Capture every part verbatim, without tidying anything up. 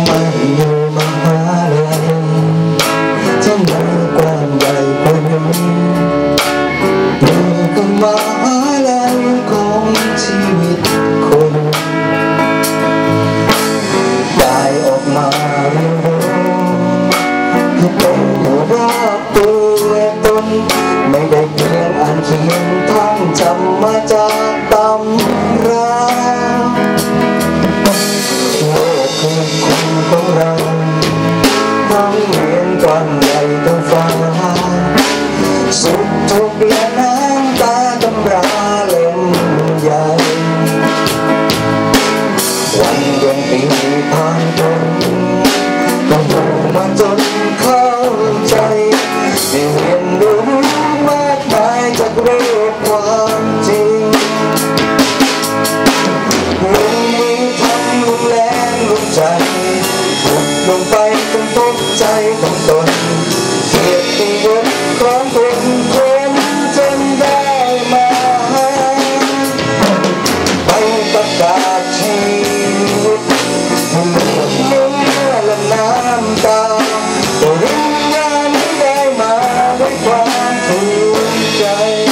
ไม่อยู่มหาลัยที่ไหนกว้างใหญ่กว่านี้นี่คือมหาลัยของชีวิตคนได้ออกมาเรียนรู้ที่เป็นอยู่รอบตัวตนไม่ได้เพียงอ่านเขียนท่องจำมาจากตำราโลกคือคนของเราห้องเรียนกว้างใหญ่ทั้งฟ้าสุขทุกข์และน้ำตาตำราเล่มใหญ่วันเดือนปีผ่านพ้นต้องอยู่มาจนเข้าใจได้เรียนรู้มากมายจากเรื่องความจริงลงมือทำลงแรงลงใจบุกลงไปจนพบใจของตนเกียรติยศของคนคนจนได้มาไปประกาศชีวิตให้เลือดเนื้อและน้ำตาปริญญานี้ได้มาด้วยความภูมิใจ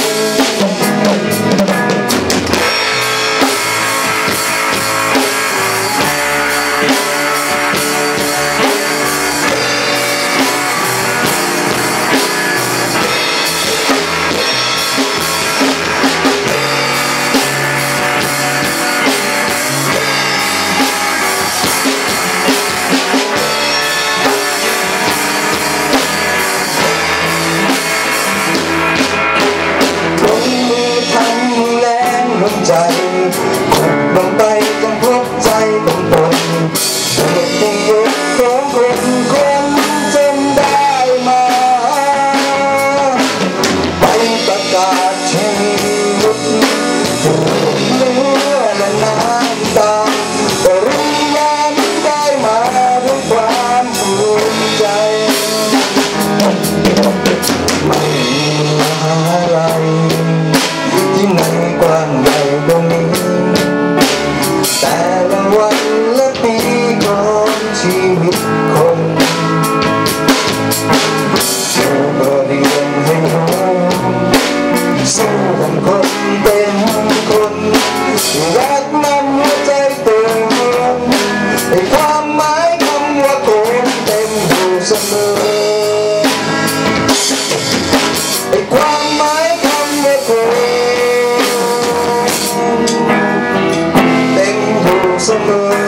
ใจขุดลงไปจนพบใจของตนเกียรติยศของคนคนจนได้มาไปประกาศชีวิตให้เลือดและน้ำตาปริญญานี้ได้มาด้วยความภูมิใจไม่มีมหาลัยที่ไหนกว้างใหญ่ตรงนี้แต่ละวันและปีของชีวิตคนสู้เพื่อเรียนให้รู้สู้เป็นคนเป็นคนรักนั้นหัวใจเต็มให้ความหมายคำว่าคนเต็มอยู่เสมอให้ความหมายคำว่าคนเสมอ